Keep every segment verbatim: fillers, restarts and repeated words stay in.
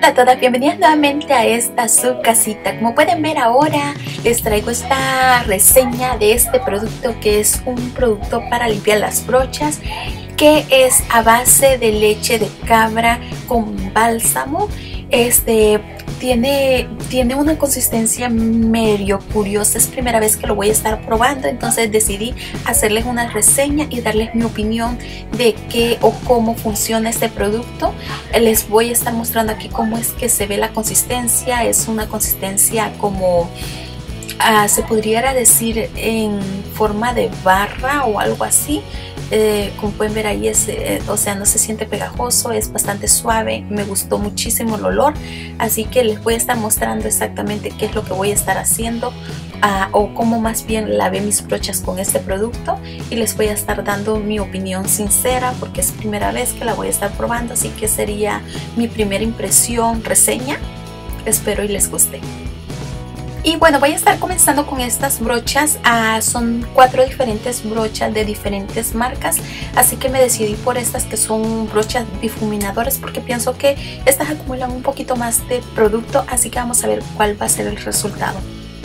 Hola a todas, bienvenidas nuevamente a esta su casita. Como pueden ver ahora les traigo esta reseña de este producto, que es un producto para limpiar las brochas, que es a base de leche de cabra con bálsamo. Este tiene, tiene una consistencia medio curiosa, es primera vez que lo voy a estar probando, entonces decidí hacerles una reseña y darles mi opinión de qué o cómo funciona este producto. Les voy a estar mostrando aquí cómo es que se ve la consistencia. Es una consistencia como uh, se pudiera decir en forma de barra o algo así. Eh, como pueden ver ahí, es, eh, o sea, no se siente pegajoso, es bastante suave. Me gustó muchísimo el olor, así que les voy a estar mostrando exactamente qué es lo que voy a estar haciendo uh, o cómo más bien lavé mis brochas con este producto, y les voy a estar dando mi opinión sincera porque es primera vez que la voy a estar probando, así que sería mi primera impresión, reseña. Espero y les guste. Y bueno, voy a estar comenzando con estas brochas. Ah, son cuatro diferentes brochas de diferentes marcas, así que me decidí por estas que son brochas difuminadoras porque pienso que estas acumulan un poquito más de producto, así que vamos a ver cuál va a ser el resultado.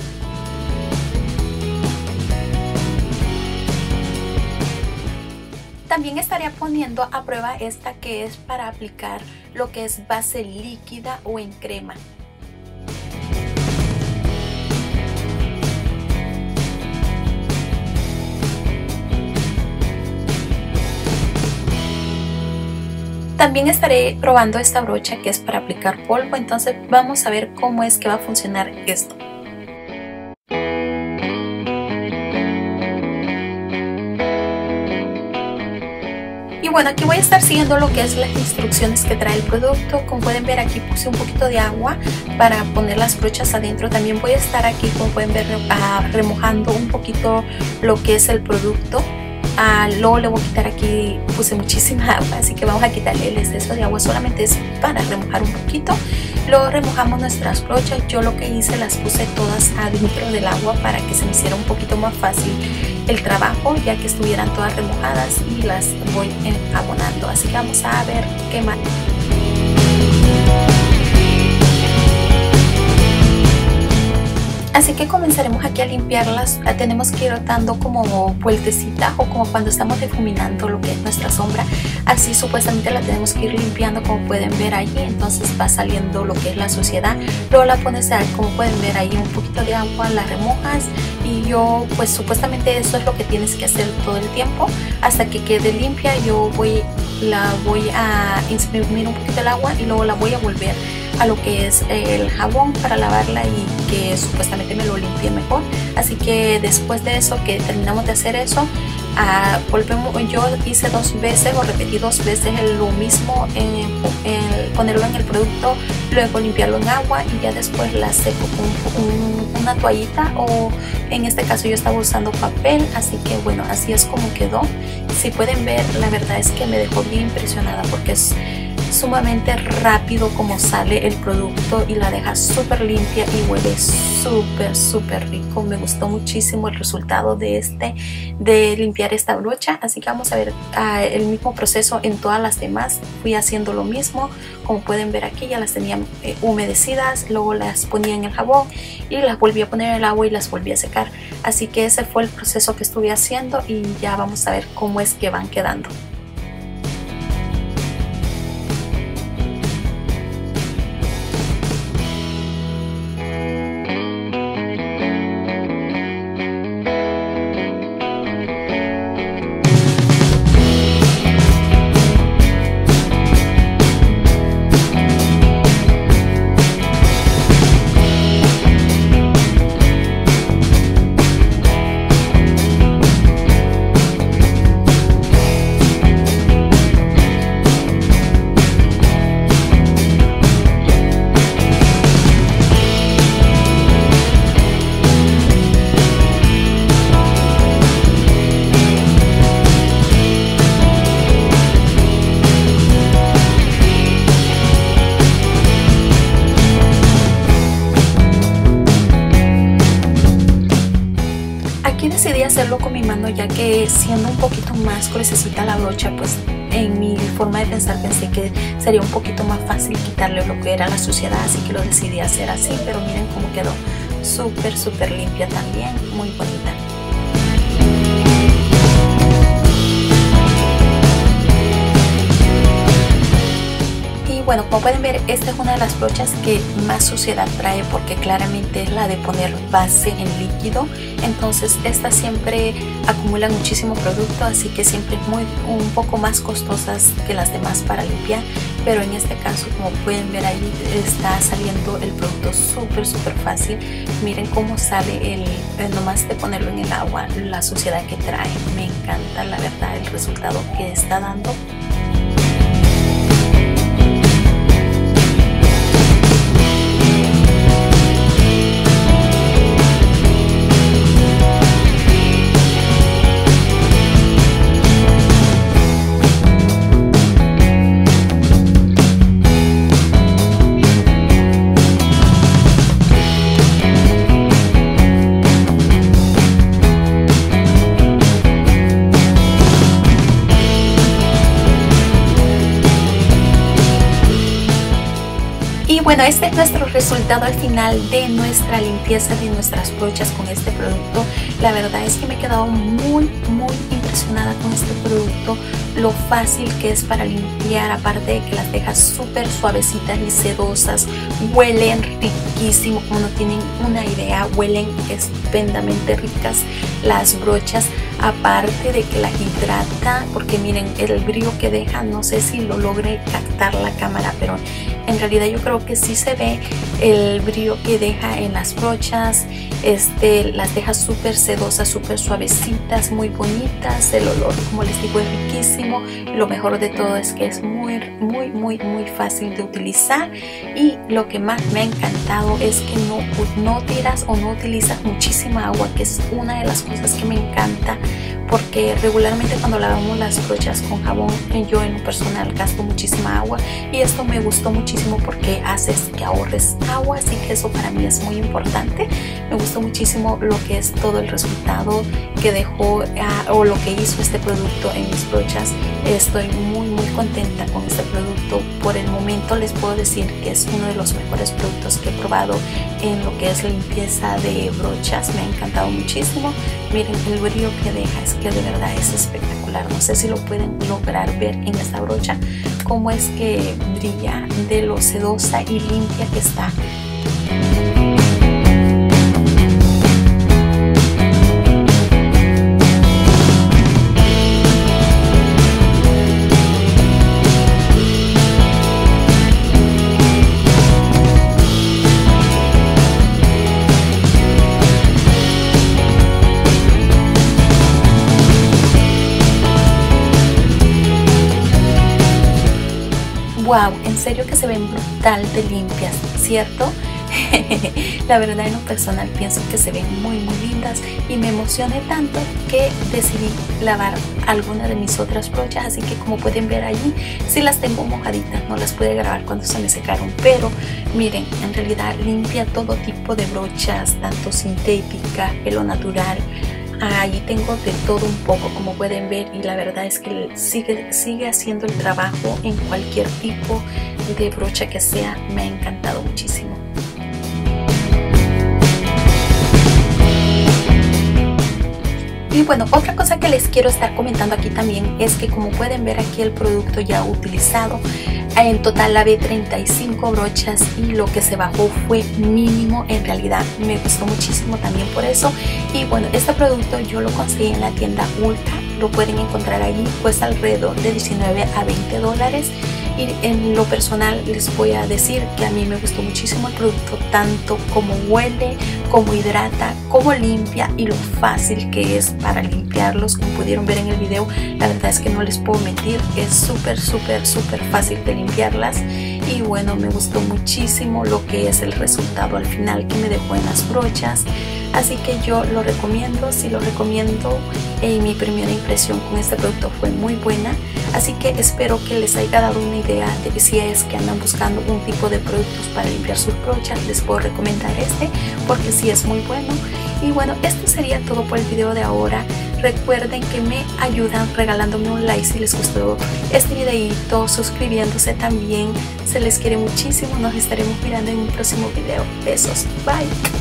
También estaré poniendo a prueba esta, que es para aplicar lo que es base líquida o en crema. También estaré probando esta brocha que es para aplicar polvo, entonces vamos a ver cómo es que va a funcionar esto. Y bueno, aquí voy a estar siguiendo lo que es las instrucciones que trae el producto. Como pueden ver, aquí puse un poquito de agua para poner las brochas adentro. También voy a estar aquí, como pueden ver, remojando un poquito lo que es el producto. Ah, luego le voy a quitar, aquí puse muchísima agua, así que vamos a quitarle el exceso de agua, solamente es para remojar un poquito. Luego remojamos nuestras brochas. Yo lo que hice, las puse todas adentro del agua para que se me hiciera un poquito más fácil el trabajo, ya que estuvieran todas remojadas, y las voy abonando. Así que vamos a ver qué más. Así que comenzaremos aquí a limpiarlas. Tenemos que ir dando como vueltecitas, o como cuando estamos difuminando lo que es nuestra sombra. Así supuestamente la tenemos que ir limpiando, como pueden ver allí. Entonces va saliendo lo que es la suciedad. Luego la pones, como pueden ver ahí, un poquito de agua, la remojas. Y yo, pues supuestamente eso es lo que tienes que hacer todo el tiempo hasta que quede limpia. Yo voy, la voy a imprimir un poquito el agua y luego la voy a volver a lo que es el jabón para lavarla y que supuestamente me lo limpie mejor. Así que después de eso, que terminamos de hacer eso, uh, volvemos. Yo hice dos veces o repetí dos veces lo mismo, en, en ponerlo en el producto, luego limpiarlo en agua y ya después la seco con un, una toallita, o en este caso yo estaba usando papel. Así que bueno, así es como quedó. Si pueden ver, la verdad es que me dejó bien impresionada porque es sumamente rápido como sale el producto y la deja súper limpia y huele súper súper rico. Me gustó muchísimo el resultado de este de limpiar esta brocha, así que vamos a ver uh, el mismo proceso en todas las demás. Fui haciendo lo mismo, como pueden ver aquí ya las tenía eh, humedecidas, luego las ponía en el jabón y las volví a poner en el agua y las volví a secar. Así que ese fue el proceso que estuve haciendo y ya vamos a ver cómo es que van quedando. Decidí hacerlo con mi mano, ya que siendo un poquito más gruesecita la brocha, pues en mi forma de pensar pensé que sería un poquito más fácil quitarle lo que era la suciedad, así que lo decidí hacer así, pero miren cómo quedó súper súper limpia también, muy bonita. Bueno, como pueden ver, esta es una de las brochas que más suciedad trae porque claramente es la de poner base en líquido. Entonces esta siempre acumula muchísimo producto, así que siempre es muy, un poco más costosas que las demás para limpiar. Pero en este caso, como pueden ver ahí, está saliendo el producto súper súper fácil. Miren cómo sale el, nomás de ponerlo en el agua, la suciedad que trae. Me encanta la verdad el resultado que está dando. Y bueno, este es nuestro resultado al final de nuestra limpieza de nuestras brochas con este producto. La verdad es que me he quedado muy muy impresionada con este producto, lo fácil que es para limpiar, aparte de que las deja súper suavecitas y sedosas, huelen riquísimo, como no tienen una idea, huelen estupendamente ricas las brochas, aparte de que las hidrata, porque miren el brillo que deja, no sé si lo logre captar la cámara, pero en realidad yo creo que sí se ve el brillo que deja en las brochas. Este, las deja súper sedosas, súper suavecitas, muy bonitas. El olor, como les digo, es riquísimo. Lo mejor de todo es que es muy, muy, muy, muy fácil de utilizar. Y lo que más me ha encantado es que no, no tiras o no utilizas muchísima agua, que es una de las cosas que me encanta. Porque regularmente cuando lavamos las brochas con jabón, yo en lo personal gasto muchísima agua, y esto me gustó muchísimo porque haces que ahorres agua, así que eso para mí es muy importante. Me gustó muchísimo lo que es todo el resultado que dejó uh, o lo que hizo este producto en mis brochas. Estoy muy muy contenta con este producto. Por el momento les puedo decir que es uno de los mejores productos que he probado en lo que es la limpieza de brochas. Me ha encantado muchísimo. Miren el brillo que deja, es que de verdad es espectacular. No sé si lo pueden lograr ver en esta brocha, cómo es que brilla de lo sedosa y limpia que está. Wow, en serio que se ven brutal de limpias, ¿cierto? La verdad, en lo personal pienso que se ven muy muy lindas y me emocioné tanto que decidí lavar alguna de mis otras brochas, así que como pueden ver allí, sí las tengo mojaditas, no las pude grabar cuando se me secaron, pero miren, en realidad limpia todo tipo de brochas, tanto sintética, pelo natural. Allí tengo de todo un poco, como pueden ver, y la verdad es que sigue, sigue haciendo el trabajo en cualquier tipo de brocha que sea. Me ha encantado muchísimo. Y bueno, otra cosa que les quiero estar comentando aquí también es que, como pueden ver aquí, el producto ya utilizado, en total lavé treinta y cinco brochas y lo que se bajó fue mínimo. En realidad me gustó muchísimo también por eso. Y bueno, este producto yo lo conseguí en la tienda Ulta, lo pueden encontrar allí, cuesta alrededor de diecinueve a veinte dólares. Y en lo personal les voy a decir que a mí me gustó muchísimo el producto, tanto como huele, como hidrata, como limpia y lo fácil que es para limpiarlos. Como pudieron ver en el video, la verdad es que no les puedo mentir, es súper súper súper fácil de limpiarlas. Y bueno, me gustó muchísimo lo que es el resultado al final que me dejó en las brochas. Así que yo lo recomiendo, sí lo recomiendo. Eh, mi primera impresión con este producto fue muy buena. Así que espero que les haya dado una idea de que si es que andan buscando un tipo de productos para limpiar sus brochas, les puedo recomendar este porque sí es muy bueno. Y bueno, esto sería todo por el video de ahora. Recuerden que me ayudan regalándome un like si les gustó este videito, suscribiéndose también. Se les quiere muchísimo. Nos estaremos mirando en un próximo video. Besos. Bye.